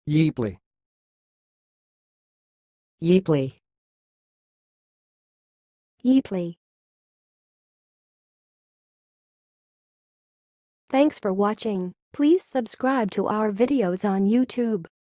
yepely, yepely, yepely. Thanks for watching. Please subscribe to our videos on YouTube.